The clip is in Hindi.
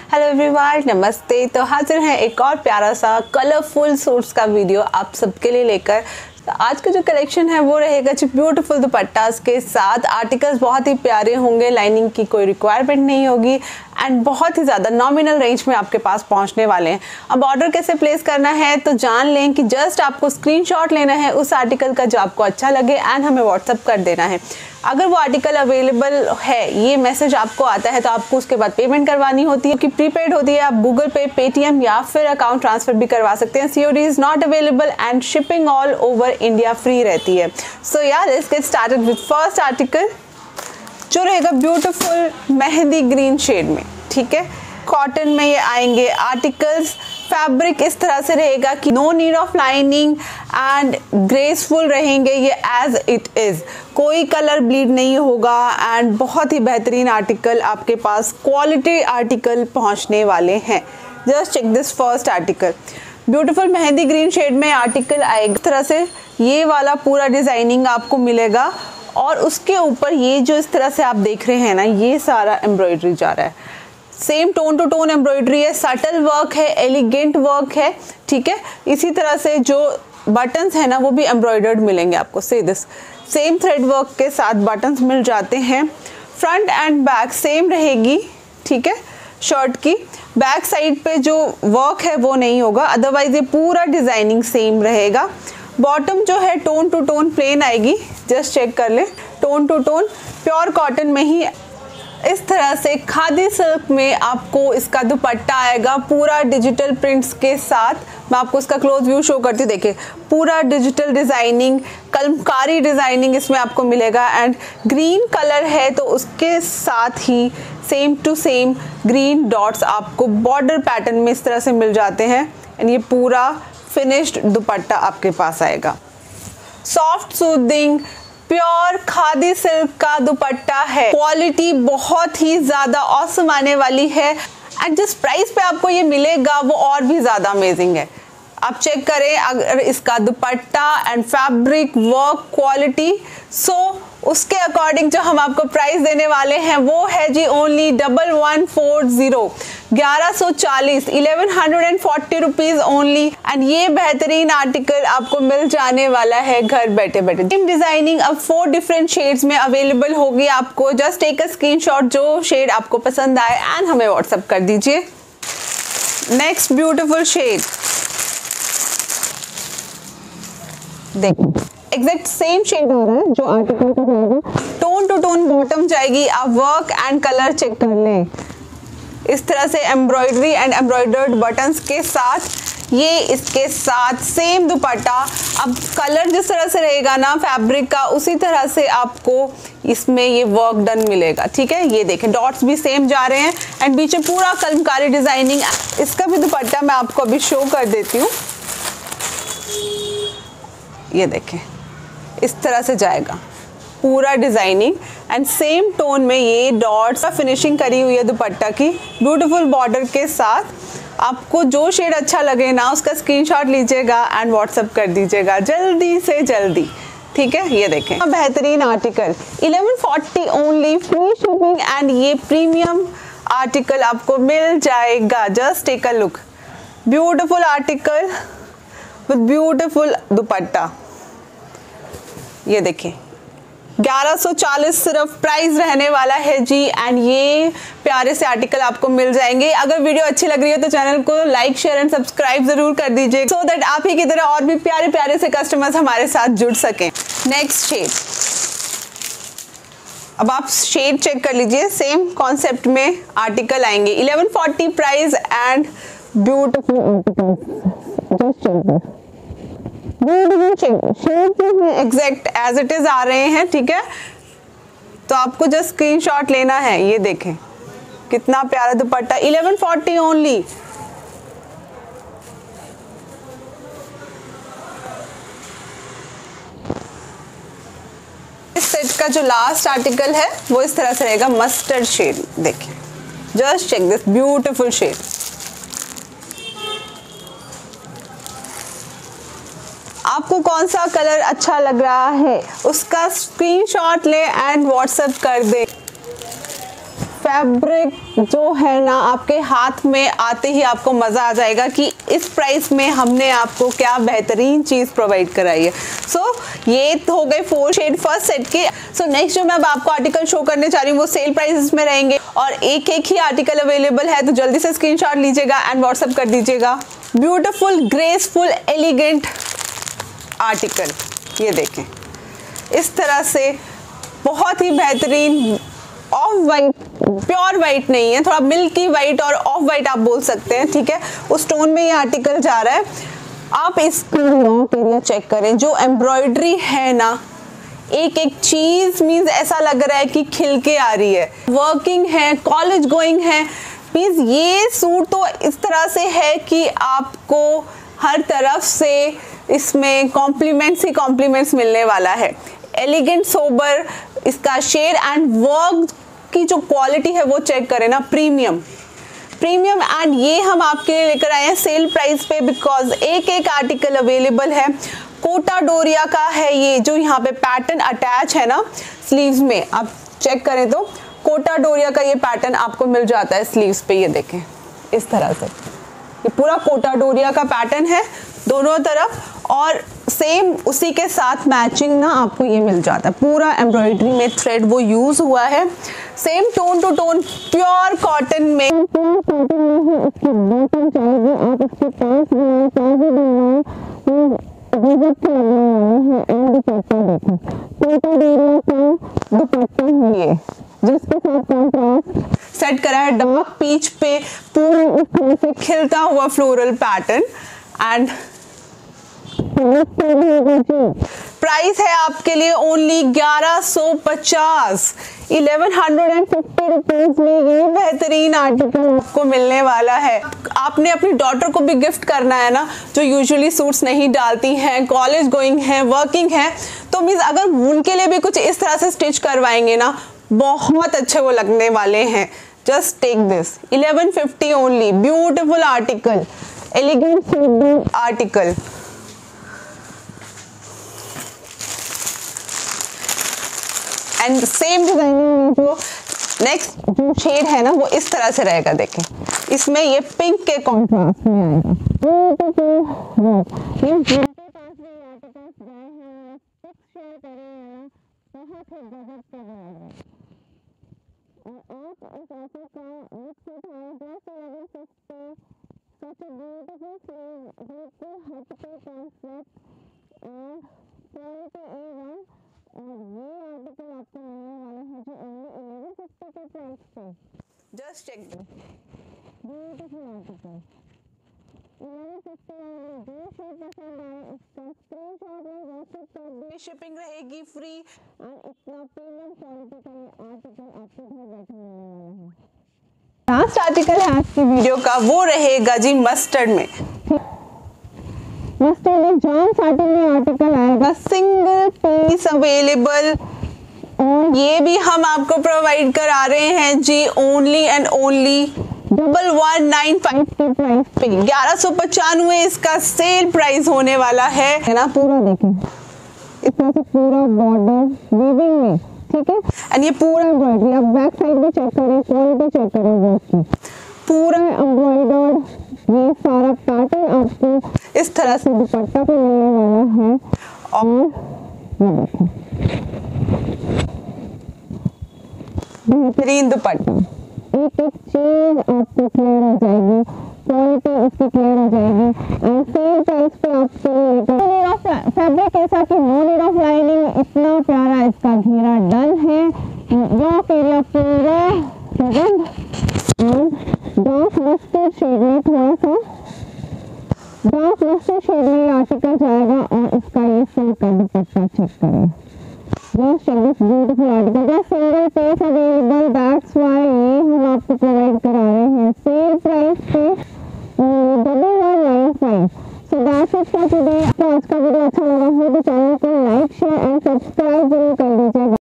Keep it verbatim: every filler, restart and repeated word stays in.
हेलो एवरीवन, नमस्ते। तो हाजिर हैं एक और प्यारा सा कलरफुल सूट्स का वीडियो आप सबके लिए लेकर। तो आज का जो कलेक्शन है वो रहेगा जी ब्यूटीफुल दुपट्टास के साथ। आर्टिकल्स बहुत ही प्यारे होंगे, लाइनिंग की कोई रिक्वायरमेंट नहीं होगी एंड बहुत ही ज़्यादा नॉमिनल रेंज में आपके पास पहुंचने वाले हैं। अब ऑर्डर कैसे प्लेस करना है तो जान लें कि जस्ट आपको स्क्रीनशॉट लेना है उस आर्टिकल का जो आपको अच्छा लगे एंड हमें व्हाट्सअप कर देना है। अगर वो आर्टिकल अवेलेबल है, ये मैसेज आपको आता है तो आपको उसके बाद पेमेंट करवानी होती है कि प्रीपेड होती है। आप गूगल पे, पेटीएम या फिर अकाउंट ट्रांसफर भी करवा सकते हैं। COD is not available and shipping all over India free रहती है। सो यार let's get started with first article जो रहेगा ब्यूटीफुल मेहंदी ग्रीन शेड में। ठीक है, कॉटन में ये आएंगे आर्टिकल्स। फैब्रिक इस तरह से रहेगा कि no need of lining and graceful रहेंगे ये एज इट इज, कोई कलर ब्लीड नहीं होगा एंड बहुत ही बेहतरीन आर्टिकल आपके पास, क्वालिटी आर्टिकल पहुंचने वाले हैं। Just check this first article, beautiful mehndi green shade में आर्टिकल आएगा। इस तरह से ये वाला पूरा डिजाइनिंग आपको मिलेगा और उसके ऊपर ये जो इस तरह से आप देख रहे हैं ना, ये सारा एम्ब्रॉयडरी जा रहा है। Same tone to tone embroidery है, सटल वर्क है, एलिगेंट वर्क है। ठीक है, इसी तरह से जो बटन्स है ना वो भी एम्ब्रॉयडर्ड मिलेंगे आपको। से दिस सेम थ्रेड वर्क के साथ बटन्स मिल जाते हैं। फ्रंट एंड बैक सेम रहेगी। ठीक है, शर्ट की बैक साइड पे जो वर्क है वो नहीं होगा, अदरवाइज ये पूरा डिजाइनिंग सेम रहेगा। बॉटम जो है टोन टू टोन प्लेन आएगी। जस्ट चेक कर ले, tone to tone pure cotton में ही इस तरह से खादी सिल्क में आपको इसका दुपट्टा आएगा पूरा डिजिटल प्रिंट्स के साथ। मैं आपको इसका क्लोज व्यू शो करती हूँ। देखिए पूरा डिजिटल डिजाइनिंग, कलमकारी डिजाइनिंग इसमें आपको मिलेगा एंड ग्रीन कलर है तो उसके साथ ही same to same green dots आपको बॉर्डर पैटर्न में इस तरह से मिल जाते हैं एंड ये पूरा फिनिश्ड दुपट्टा आपके पास आएगा। Soft soothing pure khadi silk का दुपट्टा है, क्वालिटी बहुत ही ज्यादा ऑसम आने वाली है एंड जिस प्राइस पे आपको ये मिलेगा वो और भी ज्यादा अमेजिंग है। आप चेक करें अगर इसका dupatta and fabric work quality, so उसके अकॉर्डिंग जो हम आपको प्राइस देने वाले हैं वो है जी only double one four zero ग्यारह सौ चालीस eleven hundred and forty rupees only and ये बेहतरीन आर्टिकल आपको मिल जाने वाला है घर बैठे बैठे। सेम डिजाइनिंग अब फोर डिफरेंट शेड्स में अवेलेबल होगी आपको। जस्ट टेक अ स्क्रीनशॉट जो शेड आपको पसंद आए एंड हमें व्हाट्सएप कर दीजिए। नेक्स्ट ब्यूटीफुल शेड देखो, एग्जैक्ट सेम शेड हो रहा है जो आर्टिकल का रहेगा। टोन टू टोन बॉटम जाएगी। आप वर्क एंड कलर चेक कर लें, इस तरह से एम्ब्रॉयडरी एंड एम्ब्रॉयडर्ड बटन्स के साथ ये इसके साथ सेम दुपट्टा। अब कलर जिस तरह से रहेगा ना फैब्रिक का, उसी तरह से आपको इसमें ये वर्क डन मिलेगा। ठीक है, ये देखें डॉट्स भी सेम जा रहे हैं एंड बीच में पूरा कलमकारी डिजाइनिंग। इसका भी दुपट्टा मैं आपको अभी शो कर देती हूँ। ये देखें इस तरह से जाएगा पूरा डिजाइनिंग एंड सेम टोन में ये डॉट्स का फिनिशिंग करी हुई है दुपट्टा की ब्यूटीफुल बॉर्डर के साथ। आपको जो शेड अच्छा लगे ना उसका स्क्रीनशॉट लीजिएगा एंड व्हाट्सएप कर दीजिएगा जल्दी से जल्दी। ठीक है, ये देखें बेहतरीन article eleven forty only, free shipping and ये प्रीमियम आर्टिकल आपको मिल जाएगा। Just take a look, beautiful article with beautiful dupatta. ये देखिए ग्यारह सौ चालीस सिर्फ प्राइस रहने वाला है जी एंड ये प्यारे से आर्टिकल आपको मिल जाएंगे। अगर वीडियो अच्छी लग रही है तो चैनल को लाइक शेयर एंड सब्सक्राइब जरूर कर दीजिए सो दैट आप ही की तरह और भी प्यारे प्यारे से कस्टमर्स हमारे साथ जुड़ सकें। नेक्स्ट शेड, अब आप शेड चेक कर लीजिए। सेम कॉन्सेप्ट में आर्टिकल आएंगे। Eleven forty price and beautiful article exact as it is आ रहे हैं। ठीक है, तो आपको जस्ट स्क्रीनशॉट लेना है। ये देखें कितना प्यारा दुपट्टा, इलेवन फोर्टी ओनली। इस सेट का जो लास्ट आर्टिकल है वो इस तरह से रहेगा, मस्टर्ड शेड। देखिए just check this beautiful shade. आपको कौन सा कलर अच्छा लग रहा है उसका स्क्रीनशॉट ले एंड व्हाट्सएप कर दे। फैब्रिक जो है ना आपके हाथ में आते ही आपको मज़ा आ जाएगा कि इस प्राइस में हमने आपको क्या बेहतरीन चीज़ प्रोवाइड कराई है। सो so, ये तो हो गए फोर शेड फर्स्ट सेट के। सो so, नेक्स्ट जो मैं अब आपको आर्टिकल शो करने जा रही हूँ वो सेल प्राइसेस में रहेंगे और एक एक ही आर्टिकल अवेलेबल है, तो जल्दी से स्क्रीनशॉट लीजिएगा एंड व्हाट्सअप कर दीजिएगा। ब्यूटिफुल ग्रेसफुल एलिगेंट आर्टिकल, ये देखें इस तरह से बहुत ही बेहतरीन ऑफ वाइट, प्योर वाइट नहीं है, थोड़ा मिल्की वाइट और ऑफ वाइट आप बोल सकते हैं, ठीक है, उस टोन में ये आर्टिकल जा रहा है। आप इसका लॉक एरिया चेक करें, जो एम्ब्रॉयडरी है ना, एक एक चीज मीन्स ऐसा लग रहा है कि खिल के आ रही है। वर्किंग है, कॉलेज गोइंग है, मीन्स ये सूट तो इस तरह से है कि आपको हर तरफ से इसमें कॉम्प्लीमेंट्स ही कॉम्प्लीमेंट्स मिलने वाला है। एलिगेंट सोबर इसका शेड एंड वर्क की जो क्वालिटी है वो चेक करें ना, प्रीमियम प्रीमियम एंड ये हम आपके लिए लेकर आए हैं सेल प्राइस पे, बिकॉज एक एक आर्टिकल अवेलेबल है। कोटा डोरिया का है ये, जो यहाँ पे पैटर्न अटैच है ना स्लीव्स में, आप चेक करें तो कोटा डोरिया का ये पैटर्न आपको मिल जाता है स्लीव्स पे। ये देखें इस तरह से, ये पूरा कोटा डोरिया का पैटर्न है दोनों तरफ और सेम उसी के साथ मैचिंग ना आपको ये मिल जाता है। पूरा एम्ब्रॉयडरी में थ्रेड वो यूज हुआ है, same tone to tone pure cotton में। प्योर कॉटन में ही इसकी बॉटम चाहिए, आप इसके पास भी चाहे दुपट्टा है ये, जिसके साथ कॉन्ट्रास्ट सेट करा है डार्क पीच पे, पूरे इस तरह से खिलता हुआ फ्लोरल पैटर्न एंड प्राइस है आपके लिए ओनली ग्यारह सौ पचास, eleven hundred and fifty rupees में ये बेहतरीन आर्टिकल आपको मिलने वाला है। आपने अपनी डॉटर को भी गिफ्ट करना है ना, जो यूजुअली सूट्स नहीं डालती हैं, कॉलेज गोइंग है, वर्किंग है, तो मीन्स अगर उनके लिए भी कुछ इस तरह से स्टिच करवाएंगे ना, बहुत अच्छे वो लगने वाले हैं। Just take this, eleven fifty only, beautiful article, elegant article. And same designing में जो नेक्स्ट जो शेड है ना वो इस तरह से रहेगा, देखें इसमें ये पिंक के कॉन्ट्रास्ट में आएगा। Just check this. Beautiful article. Shipping रहेगी फ्री और इतना प्रीमियम क्वालिटी का ये आर्टिकल आपको घर बैठे मिलने वाला है। लास्ट आर्टिकल है आज की वीडियो का, वो रहेगा जी मस्टर्ड में। मस्टर्ड में जॉन साटिन में आर्टिकल आएगा, सिंगल पीस अवेलेबल और ये भी हम आपको प्रोवाइड करा रहे हैं जी only and only double one nine five के प्राइस पे। ग्यारह सौ पचानवे इसका सेल प्राइस होने वाला है, है ना। पूरा देखें इतना से पूरा बॉर्डर वीविंग में, ठीक है, एंड ये पूरा एम्ब्रॉयडरी। आप बैक साइड भी चेक करें, क्वालिटी चेक करें इसकी, पूरा एम्ब्रॉयडर्ड ये सारा पैटर्न आपको इस तरह से दुपट्टा पे मिलने वाला है। और ये देखें बेहतरीन दुपट्टा, एक एक चीज आपको क्लियर हो जाएगी, क्वालिटी इसकी क्लियर हो जाएगी एंड सेम प्राइस पे आपको फैब्रिक ऐसा कि नो नीड ऑफ लाइनिंग। इतना प्यारा इसका घेरा डन है, वर्क एरिया पूरा डार्क मस्टर्ड शेड में, थोड़ा सा डार्क मस्टर्ड शेड में आर्टिकल जाएगा और इसका ये सिल्क का दुपट्टा चेक करें। Just check this beautiful article. Just single piece available. That's why ये हम आपको प्रोवाइड करा रहे हैं सेल प्राइस पे double one nine five. So that's it for today. तो आज का वीडियो अच्छा लगा हो तो चैनल को लाइक शेयर एंड सब्सक्राइब जरूर कर दीजिएगा।